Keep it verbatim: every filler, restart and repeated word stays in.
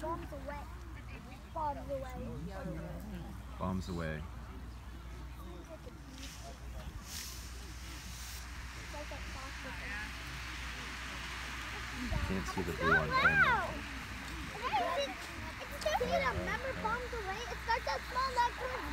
Bombs away. Bombs away. Bombs away. Can't see the blue on camera. Remember bombs away? It starts out small, not